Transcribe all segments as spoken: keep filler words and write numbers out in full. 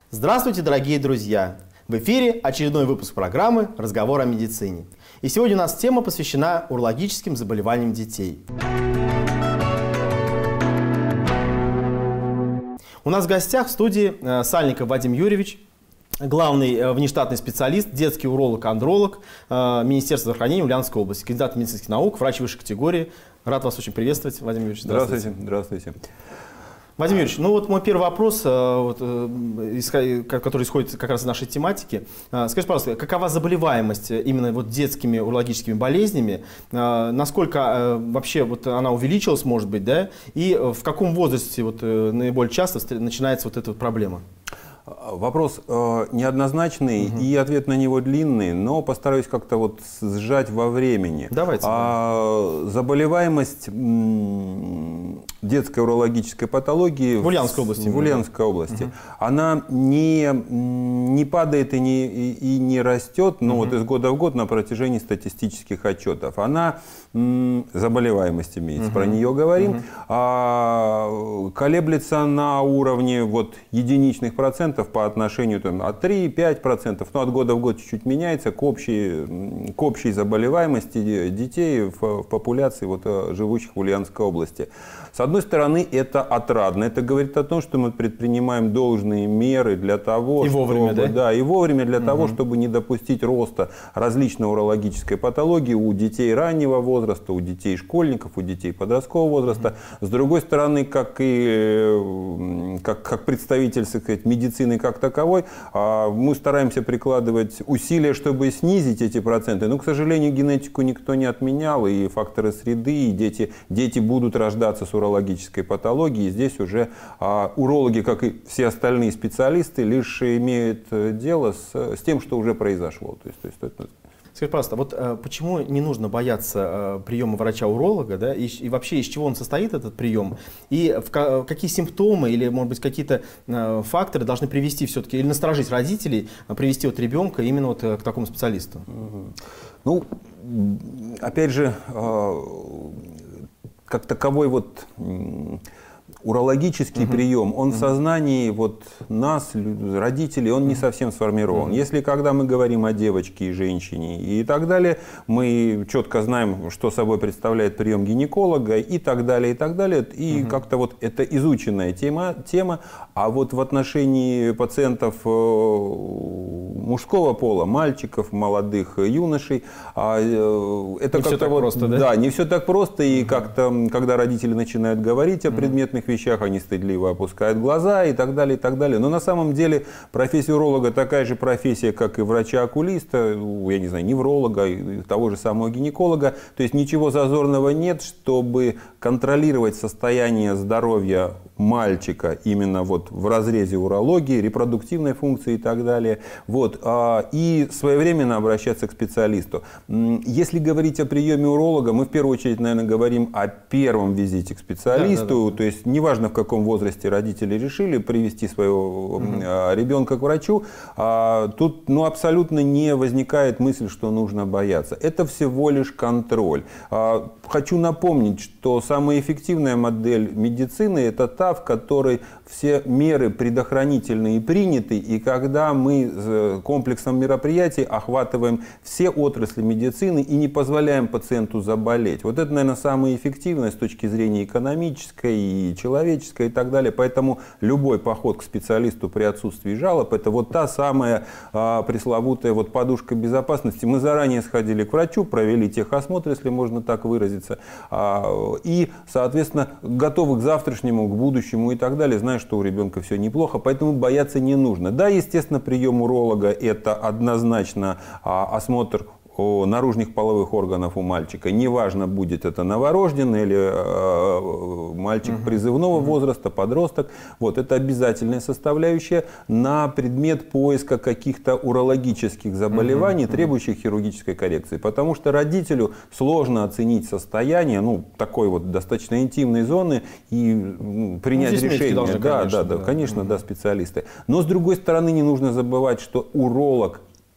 Здравствуйте, дорогие друзья! В эфире очередной выпуск программы «Разговор о медицине». И сегодня у нас тема посвящена урологическим заболеваниям детей. У нас в гостях в студии Сальников Вадим Юрьевич, главный внештатный специалист, детский уролог-андролог Министерства здравоохранения Ульяновской области, кандидат медицинских наук, врач высшей категории. Рад вас очень приветствовать, Вадим Юрьевич. Здравствуйте. Здравствуйте. Вадим Юрьевич, ну вот мой первый вопрос, вот, который исходит как раз из нашей тематики. Скажите, пожалуйста, какова заболеваемость именно вот детскими урологическими болезнями? Насколько вообще вот она увеличилась, может быть, да? И в каком возрасте вот наиболее часто начинается вот эта вот проблема? Вопрос э, неоднозначный, угу. и ответ на него длинный, но постараюсь как-то вот сжать во времени. Давайте. А, заболеваемость детской урологической патологии в Ульяновской области, в Ульяновской области угу. она не, не падает и не, и, и не растет, но угу. вот из года в год на протяжении статистических отчетов. Она, м, заболеваемость имеется, угу. про нее говорим, угу. а, колеблется на уровне вот, единичных процентов по отношению там, от три-пять процентов, но от года в год чуть-чуть меняется к общей, к общей заболеваемости детей в, в популяции, вот, живущих в Ульяновской области. С одной стороны, это отрадно. Это говорит о том, что мы предпринимаем должные меры для того, и вовремя, чтобы, да? Да, и вовремя для угу. того, чтобы не допустить роста различной урологической патологии у детей раннего возраста, у детей школьников, у детей подросткового возраста. Угу. С другой стороны, как и как, как представитель, так сказать, медицины как таковой, мы стараемся прикладывать усилия, чтобы снизить эти проценты. Но, к сожалению, генетику никто не отменял, и факторы среды, и дети, дети будут рождаться с урологической патологией. И здесь уже а, урологи, как и все остальные специалисты, лишь имеют дело с, с тем, что уже произошло. То есть, то есть, это... Скажите, пожалуйста, вот э, почему не нужно бояться э, приема врача-уролога, да, и, и вообще из чего он состоит, этот прием, и в, в какие симптомы или, может быть, какие-то э, факторы должны привести все-таки, или насторожить родителей, э, привести вот ребенка именно вот, э, к такому специалисту? Ну, опять же, э, как таковой вот урологический угу. прием, он угу. в сознании вот нас, родителей, он не совсем сформирован. Угу. Если когда мы говорим о девочке и женщине и так далее, мы четко знаем, что собой представляет прием гинеколога и так далее, и так далее. И угу. как-то вот это изученная тема, тема. А вот в отношении пациентов мужского пола, мальчиков, молодых юношей, это не все так вот, просто, да? Да, не все так просто. И угу. как-то, когда родители начинают говорить о предметных вещах, они стыдливо опускают глаза и так далее, и так далее. Но на самом деле профессия уролога такая же профессия, как и врача-окулиста, я не знаю, невролога, того же самого гинеколога. То есть ничего зазорного нет, чтобы контролировать состояние здоровья мальчика именно вот в разрезе урологии, репродуктивной функции и так далее. Вот. И своевременно обращаться к специалисту. Если говорить о приеме уролога, мы в первую очередь, наверное, говорим о первом визите к специалисту. Да, да, да. То есть неважно, в каком возрасте родители решили привести своего угу. ребенка к врачу, тут ну, абсолютно не возникает мысль, что нужно бояться. Это всего лишь контроль. Хочу напомнить, что самая эффективная модель медицины – это та, в которой все меры предохранительные приняты, и когда мы комплексом мероприятий охватываем все отрасли медицины и не позволяем пациенту заболеть. Вот это, наверное, самое эффективное с точки зрения экономической и человеческой и так далее. Поэтому любой поход к специалисту при отсутствии жалоб – это вот та самая а, пресловутая вот подушка безопасности. Мы заранее сходили к врачу, провели техосмотр, если можно так выразиться, а, и, соответственно, готовы к завтрашнему, к будущему и так далее, зная, что у ребенка все неплохо, поэтому бояться не нужно. Да, естественно, прием уролога – это однозначно а, осмотр наружных половых органов у мальчика. Неважно, будет это новорожденный или э, мальчик угу. призывного угу. возраста, подросток. Вот, это обязательная составляющая на предмет поиска каких-то урологических заболеваний, угу. требующих хирургической коррекции. Потому что родителю сложно оценить состояние ну, такой вот достаточно интимной зоны и ну, принять ну, решение. Должны, да, конечно, да, да, да, конечно, угу. да, специалисты. Но с другой стороны, не нужно забывать, что уролог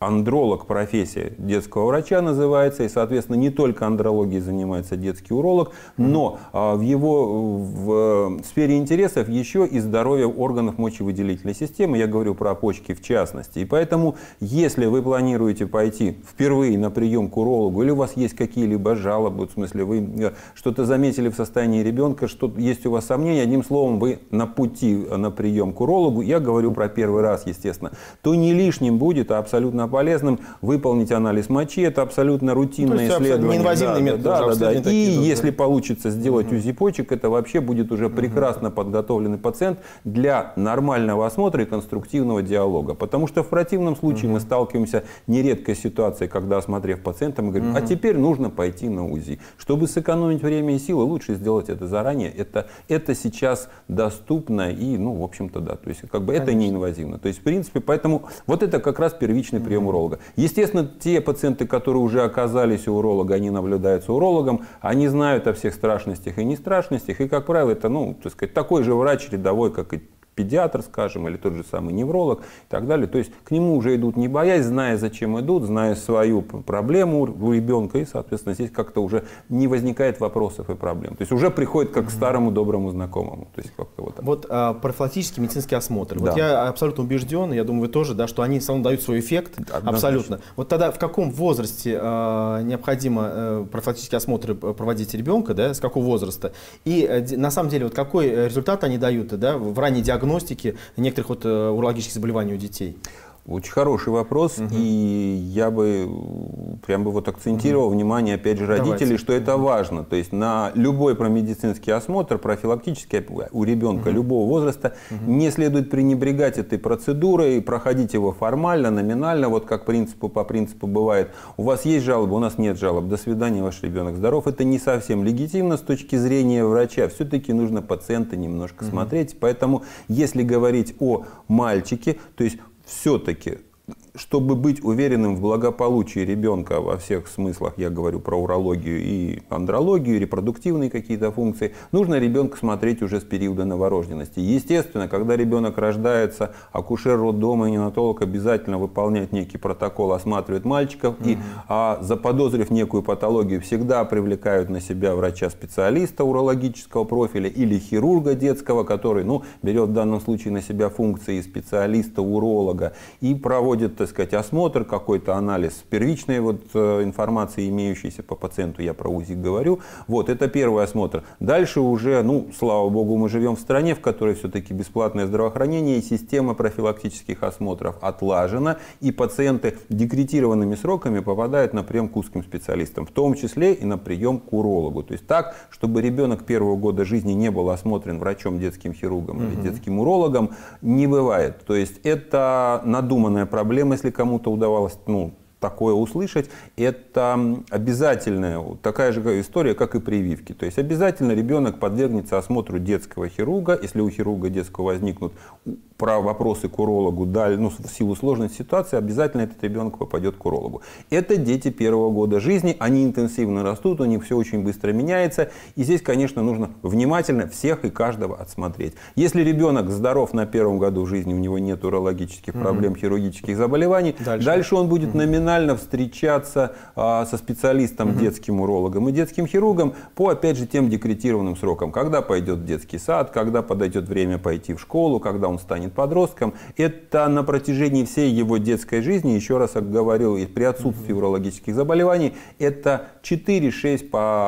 андролог профессия детского врача называется, и, соответственно, не только андрологией занимается детский уролог, но а, в его в, в сфере интересов еще и здоровье органов мочевыделительной системы, я говорю про почки в частности. И поэтому, если вы планируете пойти впервые на прием к урологу, или у вас есть какие-либо жалобы, в смысле вы что-то заметили в состоянии ребенка, что есть у вас сомнения, одним словом, вы на пути на прием к урологу, я говорю про первый раз, естественно, то не лишним будет, а абсолютно полезным выполнить анализ мочи. Это абсолютно рутинное ну, исследование. Неинвазивный да, метод. Да, да, да. И такие, если да. получится сделать угу. УЗИ почек, это вообще будет уже угу. прекрасно подготовленный пациент для нормального осмотра и конструктивного диалога. Потому что в противном случае угу. мы сталкиваемся нередко с ситуацией, когда, осмотрев пациента, мы говорим, угу. а теперь нужно пойти на УЗИ. Чтобы сэкономить время и силы, лучше сделать это заранее. Это, это сейчас доступно и, ну, в общем-то, да. То есть, как бы это неинвазивно. То есть, в принципе, поэтому вот это как раз первичный прием уролога. Естественно, те пациенты, которые уже оказались у уролога, они наблюдаются урологом, они знают о всех страшностях и нестрашностях, и, как правило, это, ну, так сказать, такой же врач рядовой, как и педиатр, скажем, или тот же самый невролог и так далее. То есть к нему уже идут не боясь, зная, зачем идут, зная свою проблему у ребенка, и, соответственно, здесь как-то уже не возникает вопросов и проблем. То есть уже приходит как к старому доброму знакомому. То есть как-то вот, вот а, профилактический медицинский осмотр. Да. Вот я абсолютно убежден, я думаю, вы тоже, да, что они все равно дают свой эффект. Однозначно. Абсолютно. Вот тогда в каком возрасте а, необходимо а, профилактические осмотры проводить ребенка, да, с какого возраста? И а, на самом деле, вот какой результат они дают, да, в ранней диагностике некоторых вот, урологических заболеваний у детей? Очень хороший вопрос, угу. и я бы прям бы вот акцентировал угу. внимание, опять же, родителей, Давайте. что это угу. важно. То есть на любой промедицинский осмотр, профилактический у ребенка угу. любого возраста, угу. не следует пренебрегать этой процедурой, проходить его формально, номинально, вот как принципу, по принципу бывает. У вас есть жалобы, у нас нет жалоб, до свидания, ваш ребенок здоров. Это не совсем легитимно с точки зрения врача. Все-таки нужно пациента немножко угу. смотреть. Поэтому, если говорить о мальчике, то есть все-таки, чтобы быть уверенным в благополучии ребенка во всех смыслах, я говорю про урологию и андрологию, репродуктивные какие-то функции, нужно ребенка смотреть уже с периода новорожденности. Естественно, когда ребенок рождается, акушер роддома и неонатолог обязательно выполняет некий протокол, осматривает мальчиков, угу. и а, заподозрив некую патологию, всегда привлекают на себя врача-специалиста урологического профиля или хирурга детского, который, ну, берет в данном случае на себя функции специалиста-уролога и проводит, так сказать, осмотр, какой-то анализ первичной вот, э, информации, имеющейся по пациенту, я про УЗИ говорю. Вот, это первый осмотр. Дальше уже, ну, слава богу, мы живем в стране, в которой все-таки бесплатное здравоохранение, и система профилактических осмотров отлажена, и пациенты декретированными сроками попадают на прием к узким специалистам, в том числе и на прием к урологу. То есть так, чтобы ребенок первого года жизни не был осмотрен врачом, детским хирургом mm-hmm. или детским урологом, не бывает. То есть это надуманная проблема, если кому-то удавалось, ну, такое услышать, это обязательная такая же история, как и прививки. То есть обязательно ребенок подвергнется осмотру детского хирурга. Если у хирурга детского возникнут про вопросы к урологу, да, ну, в силу сложности ситуации, обязательно этот ребенок попадет к урологу. Это дети первого года жизни, они интенсивно растут, у них все очень быстро меняется. И здесь, конечно, нужно внимательно всех и каждого отсмотреть. Если ребенок здоров на первом году жизни, у него нет урологических проблем, mm-hmm. хирургических заболеваний, дальше, дальше он будет mm-hmm. номинально встречаться а, со специалистом, mm-hmm. детским урологом и детским хирургом по, опять же, тем декретированным срокам. Когда пойдет в детский сад, когда подойдет время пойти в школу, когда он станет подростком. Это на протяжении всей его детской жизни, еще раз говорил, и при отсутствии mm-hmm. урологических заболеваний, это четыре-шесть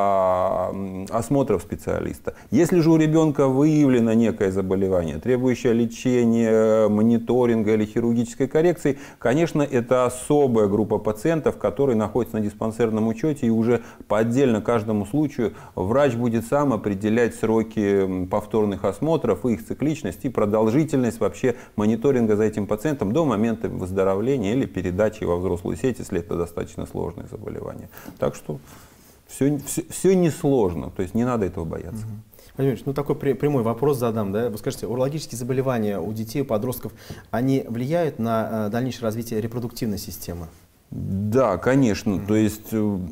по осмотров специалиста. Если же у ребенка выявлено некое заболевание, требующее лечения, мониторинга или хирургической коррекции, конечно, это особая группа пациентов, которые находятся на диспансерном учете, и уже по отдельно каждому случаю врач будет сам определять сроки повторных осмотров, и их цикличность, и продолжительность вообще мониторинга за этим пациентом до момента выздоровления или передачи во взрослую сеть, если это достаточно сложное заболевание. Так что все, все, все несложно, то есть не надо этого бояться. Владимир Ильич, ну такой прямой вопрос задам, да? Вы скажите, урологические заболевания у детей, у подростков, они влияют на дальнейшее развитие репродуктивной системы? Да, конечно. То есть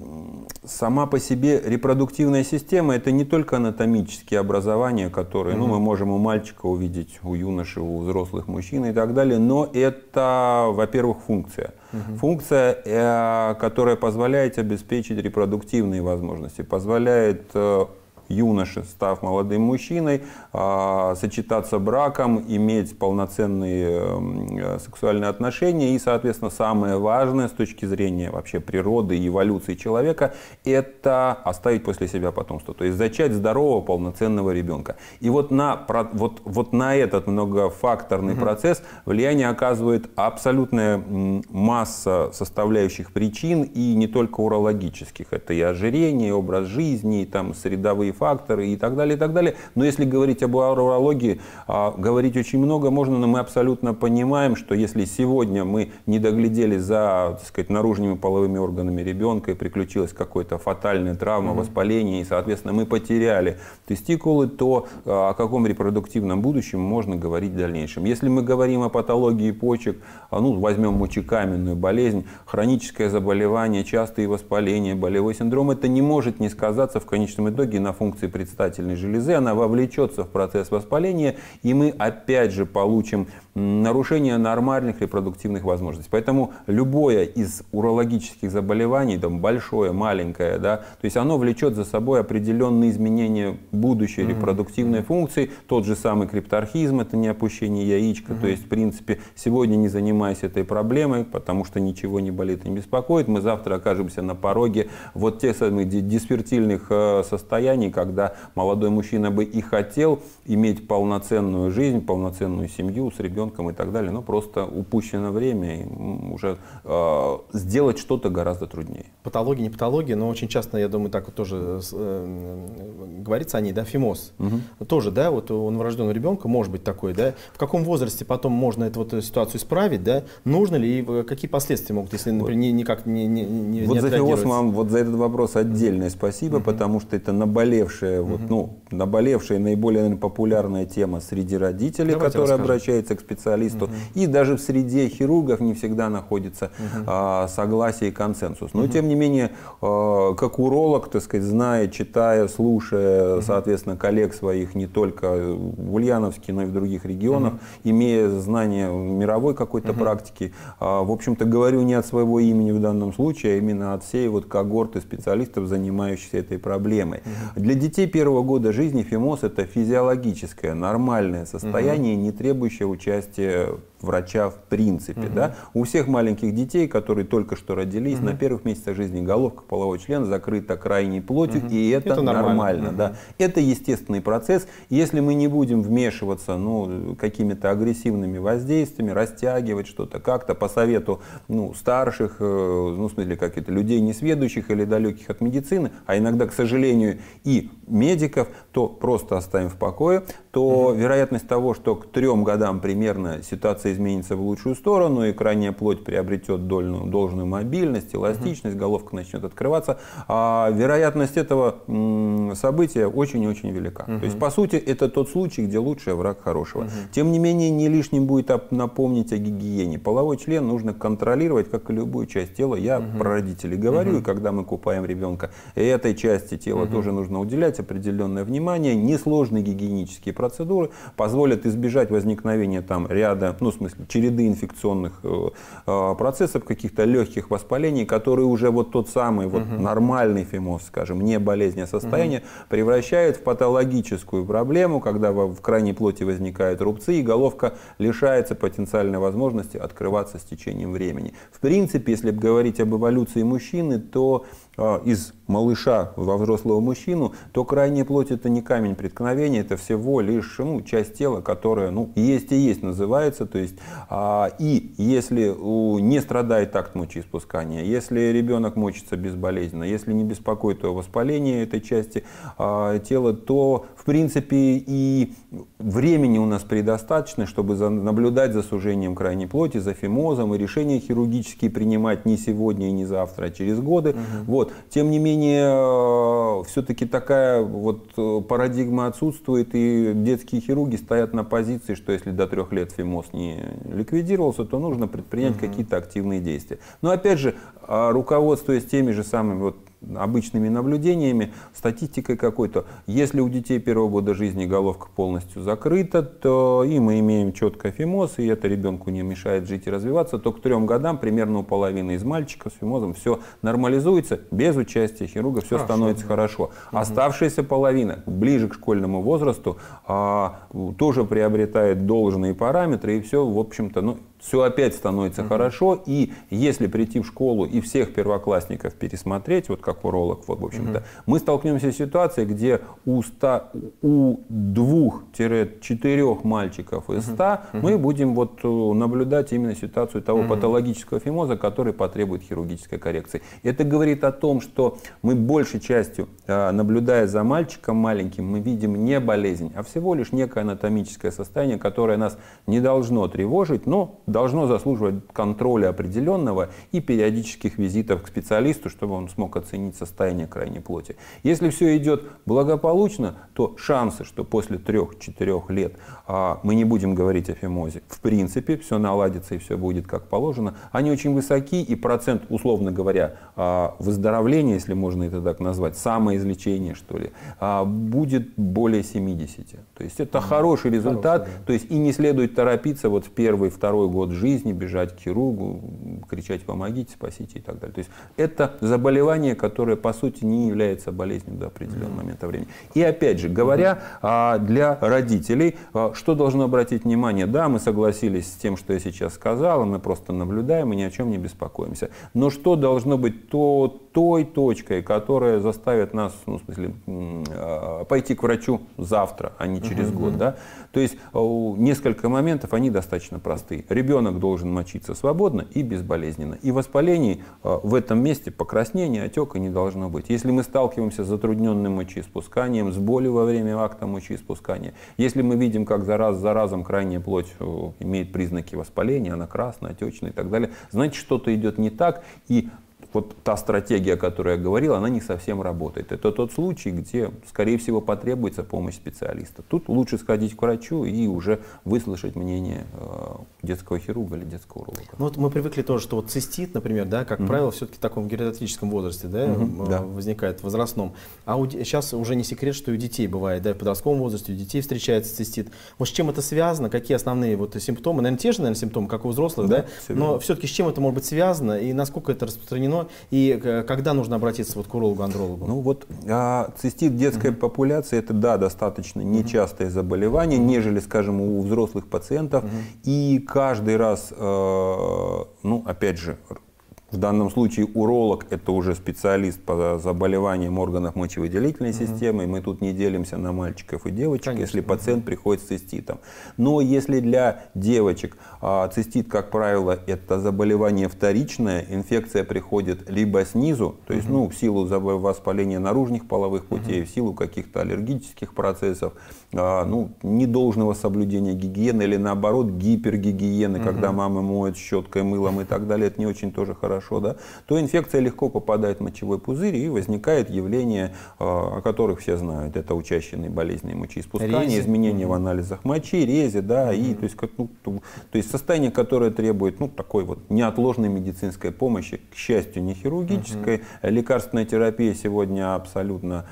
сама по себе репродуктивная система — это не только анатомические образования, которые, ну, мы можем у мальчика увидеть, у юноши, у взрослых мужчин и так далее, но это, во-первых, функция. Uh-huh. Функция, которая позволяет обеспечить репродуктивные возможности, позволяет юноше, став молодым мужчиной, сочетаться браком, иметь полноценные сексуальные отношения. И, соответственно, самое важное с точки зрения вообще природы и эволюции человека — это оставить после себя потомство. То есть зачать здорового, полноценного ребенка. И вот на, вот, вот на этот многофакторный [S2] Uh-huh. [S1] Процесс влияние оказывает абсолютная масса составляющих причин, и не только урологических. Это и ожирение, и образ жизни, и там средовые факторы и так далее, и так далее. Но если говорить об урологии, а, говорить очень много можно, но мы абсолютно понимаем, что если сегодня мы не доглядели за, так сказать, наружными половыми органами ребенка, и приключилась какая-то фатальная травма, mm-hmm. воспаление, и, соответственно, мы потеряли тестикулы, то а, о каком репродуктивном будущем можно говорить в дальнейшем. Если мы говорим о патологии почек, а, ну, возьмем мочекаменную болезнь, хроническое заболевание, частые воспаления, болевой синдром, это не может не сказаться в конечном итоге на функции предстательной железы, она вовлечется в процесс воспаления, и мы опять же получим нарушение нормальных репродуктивных возможностей. Поэтому любое из урологических заболеваний, там, большое, маленькое, да, то есть оно влечет за собой определенные изменения будущей mm-hmm. репродуктивной mm-hmm. функции. Тот же самый крипторхизм, это не опущение яичка. Mm-hmm. То есть, в принципе, сегодня не занимаясь этой проблемой, потому что ничего не болит и не беспокоит, мы завтра окажемся на пороге вот тех самых дисфертильных состояний, когда молодой мужчина бы и хотел иметь полноценную жизнь, полноценную семью с ребенком и так далее, но просто упущено время, и уже э, сделать что-то гораздо труднее. Патология, не патология, но очень часто, я думаю, так вот тоже э, говорится о ней, да, фимоз. Угу. Тоже, да, вот у новорожденного ребенка может быть такой, да. В каком возрасте потом можно эту вот ситуацию исправить, да? Нужно ли и какие последствия могут, если, например, вот. никак не, не, не Вот не за фимоз вам, вот за этот вопрос отдельное спасибо, угу. потому что это наболевшая, угу. вот, ну, наболевшая, наиболее, наверное, популярная тема среди родителей, Давайте которые расскажем. обращаются к специалисту, угу. и даже в среде хирургов не всегда находится угу. а, согласие и консенсус. Но, угу. тем не менее, а, как уролог, так сказать, зная, читая, слушая, угу. соответственно, коллег своих не только в Ульяновске, но и в других регионах, угу. имея знания мировой какой-то угу. практики, а, в общем-то, говорю не от своего имени в данном случае, а именно от всей вот когорты специалистов, занимающихся этой проблемой. Угу. Для детей первого года жизни фимоз — это физиологическое, нормальное состояние, угу. не требующее участия врача в принципе. Угу. Да? У всех маленьких детей, которые только что родились, угу. на первых месяцах жизни головка полового члена закрыта крайней плотью, угу. и это, это нормально. нормально угу. да? Это естественный процесс. Если мы не будем вмешиваться ну, какими-то агрессивными воздействиями, растягивать что-то как-то по совету ну, старших, ну, в смысле, как это, людей несведущих или далеких от медицины, а иногда, к сожалению, и медиков, то просто оставим в покое, то угу. вероятность того, что к трем годам примерно ситуация изменится в лучшую сторону, и крайняя плоть приобретет должную, должную мобильность, эластичность, uh-huh. головка начнет открываться, а вероятность этого м, события очень-очень велика. Uh-huh. То есть, по сути, это тот случай, где лучший враг хорошего. Uh-huh. Тем не менее, не лишним будет напомнить о гигиене. Половой член нужно контролировать, как и любую часть тела. Я uh-huh. про родителей говорю, uh-huh. и когда мы купаем ребенка, этой части тела uh-huh. тоже нужно уделять определенное внимание. Несложные гигиенические процедуры позволят избежать возникновения там ряда, ну, в смысле, череды инфекционных э, процессов, каких-то легких воспалений, которые уже вот тот самый вот uh-huh. нормальный фимоз, скажем, не болезнь, а состояние, uh-huh. превращает в патологическую проблему, когда в, в крайней плоти возникают рубцы, и головка лишается потенциальной возможности открываться с течением времени. В принципе, если говорить об эволюции мужчины, то э, из малыша во взрослого мужчину, то крайняя плоть — это не камень преткновения, это всего лишь ну, часть тела, которая ну, есть и есть называется. То есть, а, и если у, не страдает такт мочеиспускания, если ребенок мочится безболезненно, если не беспокоит о воспалении этой части а, тела, то в принципе и времени у нас предостаточно, чтобы за, наблюдать за сужением крайней плоти, за фимозом, и решения хирургические принимать не сегодня и не завтра, а через годы. Угу. Вот. Тем не менее, все-таки такая вот парадигма отсутствует, и детские хирурги стоят на позиции, что если до трех лет фимоз не ликвидировался, то нужно предпринять угу. какие-то активные действия. Но опять же, руководствуясь теми же самыми вот обычными наблюдениями, статистикой какой-то, если у детей первого года жизни головка полностью закрыта, то и мы имеем четко фимоз, и это ребенку не мешает жить и развиваться, то к трем годам примерно у половины из мальчиков с фимозом все нормализуется, без участия хирурга все хорошо, становится да. хорошо. Угу. Оставшаяся половина, ближе к школьному возрасту, а, тоже приобретает должные параметры, и все, в общем-то, ну, все опять становится uh-huh. хорошо, и если прийти в школу и всех первоклассников пересмотреть, вот как уролог, вот, в общем-то, uh-huh. мы столкнемся с ситуацией, где у, ста, у двух-четырех мальчиков из ста uh-huh. мы будем вот наблюдать именно ситуацию того uh-huh. патологического фимоза, который потребует хирургической коррекции. Это говорит о том, что мы большей частью, наблюдая за мальчиком маленьким, мы видим не болезнь, а всего лишь некое анатомическое состояние, которое нас не должно тревожить, но должно заслуживать контроля определенного и периодических визитов к специалисту, чтобы он смог оценить состояние крайней плоти. Если все идет благополучно, то шансы, что после трех-четырех лет а, мы не будем говорить о фимозе, в принципе, все наладится и все будет как положено, они очень высоки, и процент, условно говоря, а, выздоровления, если можно это так назвать, самоизлечения, что ли, а, будет более семидесяти. То есть это mm-hmm. хороший результат, Хороший, да. то есть и не следует торопиться вот в первый, второй год жизни, бежать к хирургу, кричать «помогите, спасите» и так далее. То есть это заболевание, которое по сути не является болезнью до определенного mm-hmm. момента времени. И опять же, говоря mm-hmm. для родителей, что должно обратить внимание, да, мы согласились с тем, что я сейчас сказал, мы просто наблюдаем и ни о чем не беспокоимся. Но что должно быть то, той точкой, которая заставит нас, ну, в смысле, пойти к врачу завтра, а не через mm-hmm. год, да? То есть несколько моментов, они достаточно простые. Ребенок должен мочиться свободно и безболезненно. И воспалений в этом месте, покраснения, отека не должно быть. Если мы сталкиваемся с затрудненным мочеиспусканием, с болью во время акта мочеиспускания, если мы видим, как за раз за разом крайняя плоть имеет признаки воспаления, она красная, отечная и так далее, значит, что-то идет не так, и вот та стратегия, о которой я говорил, она не совсем работает. Это тот случай, где, скорее всего, потребуется помощь специалиста. Тут лучше сходить к врачу и уже выслушать мнение детского хирурга или детского уролога. Ну, вот мы привыкли тоже, что вот цистит, например, да, как mm-hmm. правило, все-таки в таком гериатрическом возрасте, да, mm-hmm. да. возникает, в возрастном. А у, сейчас уже не секрет, что и у детей бывает, да, в подростковом возрасте у детей встречается цистит. Вот с чем это связано? Какие основные вот симптомы? Наверное, те же, наверное, симптомы, как у взрослых, да? да? Но все-таки с чем это может быть связано и насколько это распространено? И когда нужно обратиться вот к урологу-андрологу? Ну вот а, цистит детской uh-huh. популяции это, да, достаточно нечастое uh-huh. заболевание, uh-huh. нежели, скажем, у взрослых пациентов. Uh-huh. И каждый раз, э, ну, опять же, в данном случае уролог – это уже специалист по заболеваниям органов мочевыделительной uh-huh. системы. И мы тут не делимся на мальчиков и девочек, Конечно. Если пациент uh-huh. приходит с циститом. Но если для девочек а, цистит, как правило, это заболевание вторичное, инфекция приходит либо снизу, то есть uh-huh. ну, в силу воспаления наружных половых путей, uh-huh. в силу каких-то аллергических процессов, а, ну, недолжного соблюдения гигиены или наоборот гипергигиены, uh-huh. когда мамы моют щеткой, мылом и так далее, это не очень тоже хорошо. Да, то инфекция легко попадает в мочевой пузырь и возникает явление, о которых все знают. Это учащенные болезненные мочеиспускания, рези. Изменения mm-hmm. в анализах мочи, рези, да, mm-hmm. и, то, есть, как, ну, то, то есть состояние, которое требует ну, такой вот неотложной медицинской помощи, к счастью, не хирургической. Mm-hmm. Лекарственная терапия сегодня абсолютно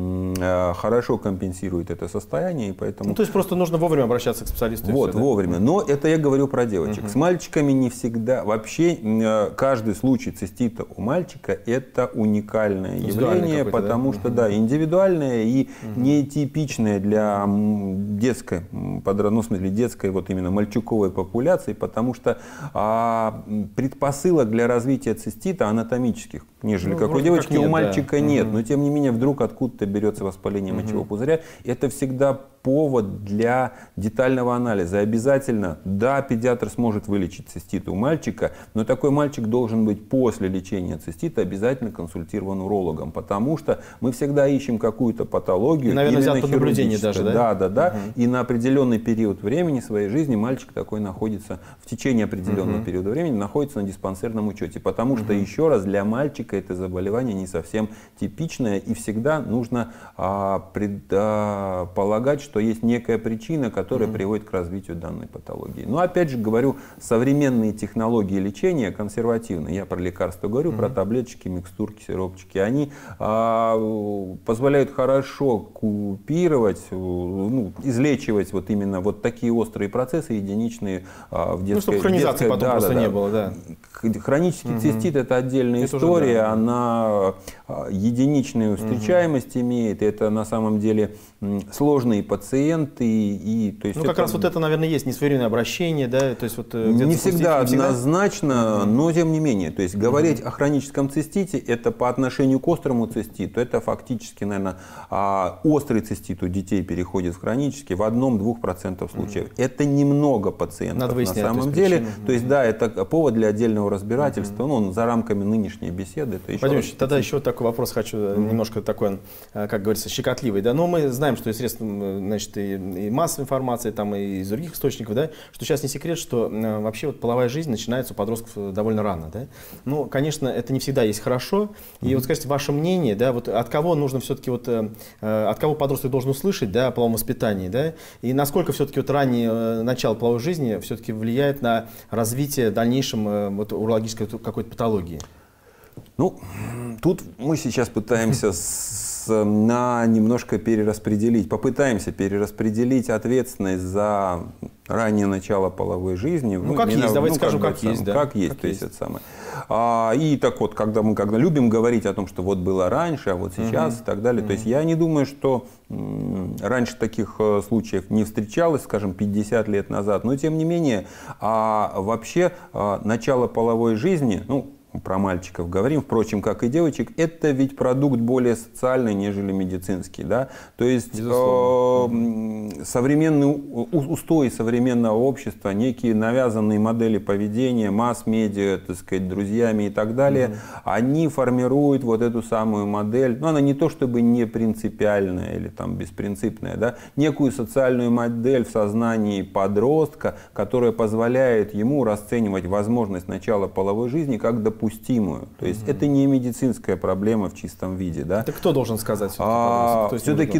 хорошо компенсирует это состояние, и поэтому... Ну, то есть просто нужно вовремя обращаться к специалисту. Вот, все, вовремя. Да? Но это я говорю про девочек. Uh-huh. С мальчиками не всегда. Вообще каждый случай цистита у мальчика это уникальное явление, потому да? что, uh-huh. да, индивидуальное и uh-huh. нетипичное для детской, ну, в смысле, детской вот именно мальчуковой популяции, потому что а, предпосылок для развития цистита анатомических, нежели ну, как у девочки, как нет, у мальчика да. нет. Uh-huh. Но тем не менее, вдруг откуда берется воспаление uh-huh. мочевого пузыря, это всегда повод для детального анализа. Обязательно, да, педиатр сможет вылечить цистит у мальчика, но такой мальчик должен быть после лечения цистита обязательно консультирован урологом, потому что мы всегда ищем какую-то патологию. И, наверное, взят под наблюдение даже, да? Да, да, да. Uh-huh. И на определенный период времени своей жизни мальчик такой находится, в течение определенного uh-huh. периода времени находится на диспансерном учете, потому uh-huh. что, еще раз, для мальчика это заболевание не совсем типичное, и всегда нужно а, предполагать, что что есть некая причина, которая mm-hmm. приводит к развитию данной патологии. Но опять же говорю, современные технологии лечения консервативные, я про лекарства говорю, mm-hmm. про таблеточки, микстурки, сиропчики, они а, позволяют хорошо купировать, ну, излечивать вот именно вот такие острые процессы единичные а, в детской... Ну, чтобы хронизации потом да, просто да, не да. было, да. Хронический угу. цистит — это отдельная это история, уже, да. она единичную встречаемость угу. имеет, это на самом деле сложные пациенты. И, то есть ну, это... как раз вот это, наверное, есть несвоевременное обращение, да, то есть вот не всегда не всегда... однозначно, угу. но тем не менее, то есть говорить угу. о хроническом цистите, это по отношению к острому циститу, это фактически, наверное, острый цистит у детей переходит в хронический в одном-двух процентах случаев. Угу. Это немного пациентов. Надо выяснять, на самом то деле. Причину. То есть, да, это повод для отдельного разбирательства, mm-hmm. ну, за рамками нынешней беседы. Это еще Владимир Ильич, тогда еще такой вопрос хочу, mm-hmm. немножко такой, как говорится, щекотливый. Да? Но мы знаем, что и средства, значит, и, и массовой информации, там, и из других источников, да, что сейчас не секрет, что вообще вот половая жизнь начинается у подростков довольно рано. Да? Ну, конечно, это не всегда есть хорошо. И mm-hmm. вот скажите, ваше мнение, да, вот от кого нужно все-таки, вот, от кого подросток должен услышать, да, о половом воспитании, да, и насколько все-таки вот раннее начало половой жизни все-таки влияет на развитие в дальнейшем вот, урологической какой-то патологии? Ну, тут мы сейчас пытаемся с, на немножко перераспределить, попытаемся перераспределить ответственность за раннее начало половой жизни. Ну, ну как есть, на, давайте ну, скажем, как, как есть. Да. Как есть, как то есть, есть. Это самое. А, и так вот, когда мы когда любим говорить о том, что вот было раньше, а вот сейчас угу. и так далее, угу. то есть я не думаю, что м, раньше таких э, случаев не встречалось, скажем, пятьдесят лет назад, но тем не менее, а вообще э, начало половой жизни, ну, про мальчиков говорим, впрочем, как и девочек, это ведь продукт более социальный, нежели медицинский. Да? То есть э, современный устои современного общества, некие навязанные модели поведения, масс-медиа, так сказать, друзьями и так далее, mm-hmm. они формируют вот эту самую модель, но она не то чтобы не принципиальная или там беспринципная, да? Некую социальную модель в сознании подростка, которая позволяет ему расценивать возможность начала половой жизни как допустимую. То есть угу. это не медицинская проблема в чистом виде. Да? Это кто должен сказать? А, все-таки,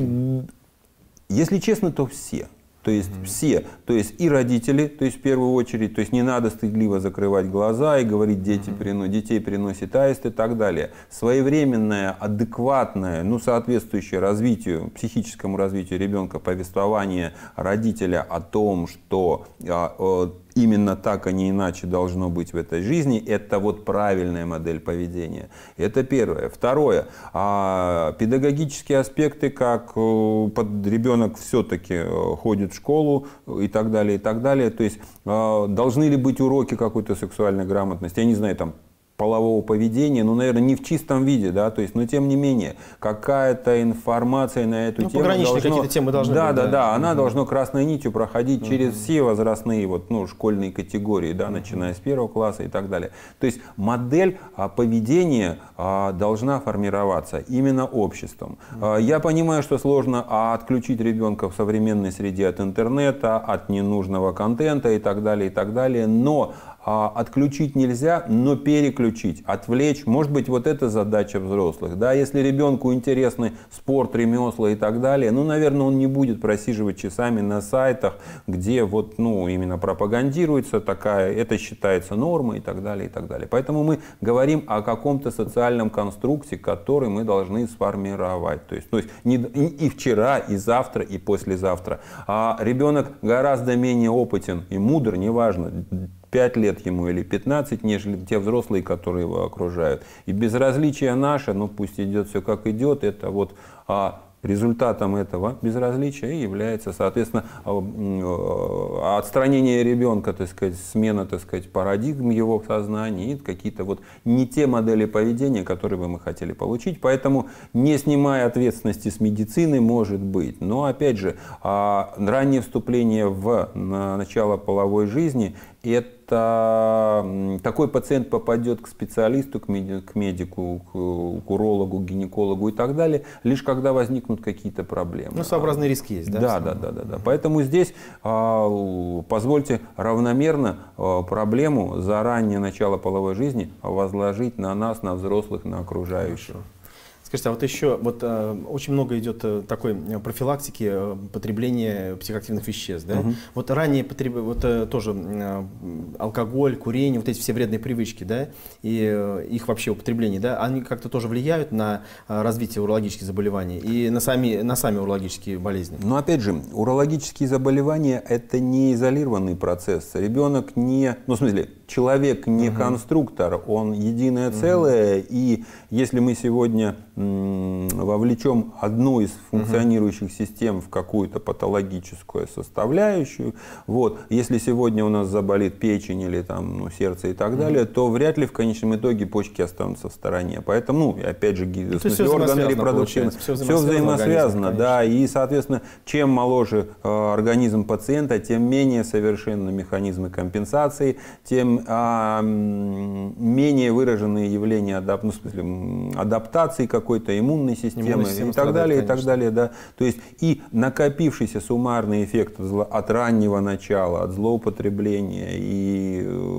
если честно, то все. То есть mm-hmm. все, то есть и родители, то есть в первую очередь, то есть не надо стыдливо закрывать глаза и говорить, дети mm-hmm. прино, детей приносит аист и так далее. Своевременное, адекватное, ну соответствующее развитию, психическому развитию ребенка повествование родителя о том, что а, а, именно так, а не иначе должно быть в этой жизни, это вот правильная модель поведения. Это первое. Второе. А, педагогические аспекты, как под ребенок все-таки ходит в школу и так далее, и так далее. То есть а, должны ли быть уроки какой-то сексуальной грамотности? Я не знаю, там, полового поведения, ну, наверное, не в чистом виде, да, то есть, но тем не менее, какая-то информация на эту ну, тему пограничные какие-то темы должны да, быть. Да, да, да, она угу. должна красной нитью проходить угу. через все возрастные, вот, ну, школьные категории, да, угу. начиная с первого класса и так далее. То есть, модель а, поведения а, должна формироваться именно обществом. Угу. А, я понимаю, что сложно а, отключить ребенка в современной среде от интернета, от ненужного контента и так далее, и так далее, но отключить нельзя, но переключить, отвлечь. Может быть, вот это задача взрослых. Да? Если ребенку интересны спорт, ремесла и так далее, ну, наверное, он не будет просиживать часами на сайтах, где вот, ну, именно пропагандируется такая, это считается нормой и так далее, и так далее. Поэтому мы говорим о каком-то социальном конструкте, который мы должны сформировать. То есть, то есть не, и вчера, и завтра, и послезавтра. А ребенок гораздо менее опытен и мудр, неважно, пять лет ему или пятнадцать, нежели те взрослые, которые его окружают. И безразличие наше, ну пусть идет все как идет, это вот а, результатом этого безразличия является, соответственно, отстранение ребенка, так сказать, смена, так сказать, парадигм его в сознании и какие-то вот не те модели поведения, которые бы мы хотели получить. Поэтому, не снимая ответственности с медицины, может быть. Но, опять же, раннее вступление в начало половой жизни – это такой пациент попадет к специалисту, к медику, к урологу, к гинекологу и так далее, лишь когда возникнут какие-то проблемы. Ну, своеобразные риски есть, да? Да, да, да, да, да. Поэтому здесь позвольте равномерно проблему за раннее начало половой жизни возложить на нас, на взрослых, на окружающих. Хорошо. Скажите, а вот еще вот, э, очень много идет э, такой профилактики э, потребления психоактивных веществ. Да? Угу. Вот ранее потреб... вот, э, тоже э, алкоголь, курение, вот эти все вредные привычки, да, и э, их вообще употребление, да, они как-то тоже влияют на э, развитие урологических заболеваний и на сами, на сами урологические болезни? Но опять же, урологические заболевания – это не изолированный процесс. Ребенок не, ну в смысле, человек не угу. конструктор, он единое целое, угу. и если мы сегодня м, вовлечем одну из функционирующих угу. систем в какую-то патологическую составляющую, вот, если сегодня у нас заболит печень или там, ну, сердце и так угу. далее, то вряд ли в конечном итоге почки останутся в стороне. Поэтому, ну, опять же, ну, в смысле, органы репродуктивные, все взаимосвязано, все взаимосвязано да, и, соответственно, чем моложе э, организм пациента, тем менее совершенны механизмы компенсации, тем э, менее выраженные явления адап... ну, в смысле, адаптации какой-то иммунной системы и так далее, и так далее, да. То есть и накопившийся суммарный эффект от раннего начала, от злоупотребления и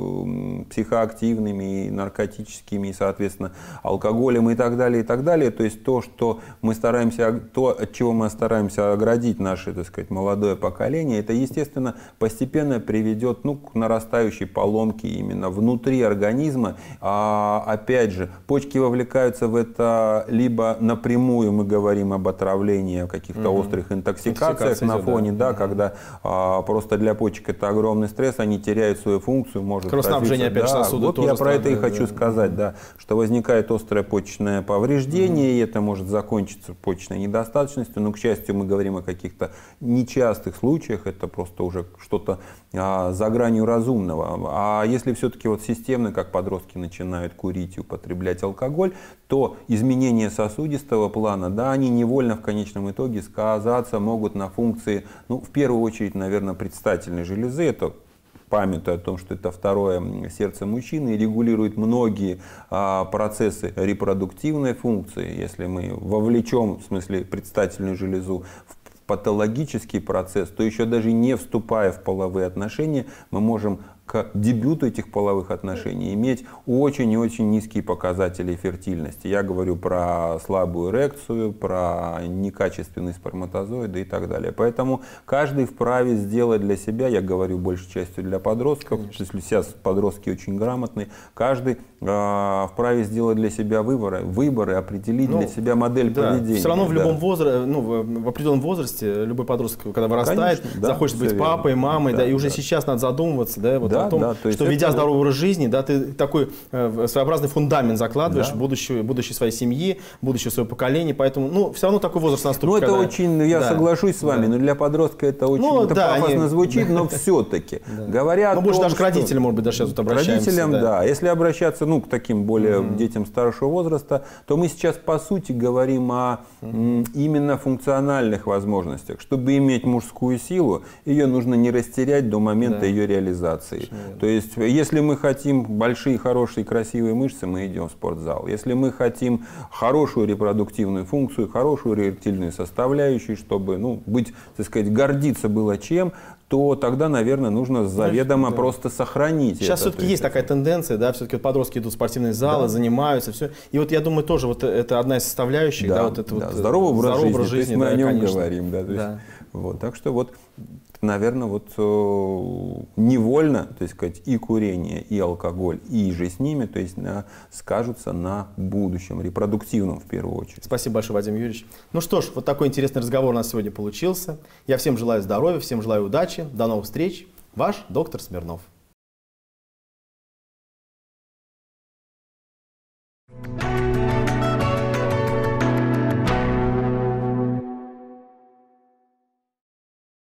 э, психоактивными, и наркотическими, и, соответственно, алкоголем и так далее, и так далее. То есть то, что мы стараемся, то, от чего мы стараемся оградить наше, так сказать, молодое поколение, это, естественно, постепенно приведет, ну, к нарастающей поломке именно внутри организма. А, опять же, почки вовлекаются в это либо напрямую, мы говорим об отравлении, о каких-то угу. острых интоксикациях на фоне, да, да угу. когда а, просто для почек это огромный стресс, они теряют свою функцию, может кровоснабжение опять да, сосудов. Вот я про это и хочу да. сказать, да, что возникает острое почечное повреждение, угу. и это может закончиться почечной недостаточностью, но, к счастью, мы говорим о каких-то нечастых случаях, это просто уже что-то а, за гранью разумного. А если все-таки вот системно, как подростки начинают курить и употреблять алкоголь, то изменения сосудистого плана, да, они невольно в конечном итоге сказаться могут на функции, ну, в первую очередь, наверное, предстательной железы, это памятуя о том, что это второе сердце мужчины, и регулирует многие а, процессы репродуктивной функции. Если мы вовлечем, в смысле, предстательную железу в патологический процесс, то еще даже не вступая в половые отношения, мы можем к дебюту этих половых отношений иметь очень и очень низкие показатели фертильности. Я говорю про слабую эрекцию, про некачественные сперматозоиды и так далее. Поэтому каждый вправе сделать для себя, я говорю большей частью для подростков, если сейчас подростки очень грамотные, каждый э, вправе сделать для себя выборы, выборы определить ну, для себя модель да, поведения. Все равно в да. любом возрасте, ну, в, в определенном возрасте любой подросток, когда вырастает, конечно, да, захочет быть верно. папой, мамой, да, да, и уже да. сейчас надо задумываться, да, вот да, о том, да, то что ведя здоровый образ жизни, да, ты такой э, своеобразный фундамент закладываешь да. будущего, будущей своей семьи, будущего своего поколения, поэтому, ну, все равно такой возраст наступит. Ну, это когда... очень, я да. соглашусь с вами, да. но для подростка это очень ну, это да, пафосно они... звучит, но все-таки говорят. Ну, больше даже к родителям, может быть, даже сейчас тут обращаемся. К родителям, да. да. Если обращаться, ну, к таким более mm-hmm. детям старшего возраста, то мы сейчас, по сути, говорим о mm-hmm. именно функциональных возможностях. Чтобы иметь мужскую силу, ее нужно не растерять до момента да. ее реализации. Mm-hmm. То есть, если мы хотим большие, хорошие, красивые мышцы, мы идем в спортзал. Если мы хотим хорошую репродуктивную функцию, хорошую эректильную составляющую, чтобы, ну, быть, так сказать, гордиться было чем, то тогда, наверное, нужно заведомо да. просто сохранить. Сейчас это. все-таки есть такая тенденция, да, все-таки подростки идут в спортивные залы, да. занимаются, все. И вот я думаю, тоже вот это одна из составляющих, да, да вот это да. вот здоровый образ здоровый жизни, образ жизни, то есть мы да, о нем конечно. говорим, да, то есть, да. Вот, так что вот, наверное, вот э, невольно, то есть сказать, и курение, и алкоголь, и же с ними, то есть на, скажутся на будущем, репродуктивном в первую очередь. Спасибо большое, Вадим Юрьевич. Ну что ж, вот такой интересный разговор у нас сегодня получился. Я всем желаю здоровья, всем желаю удачи. До новых встреч. Ваш доктор Смирнов.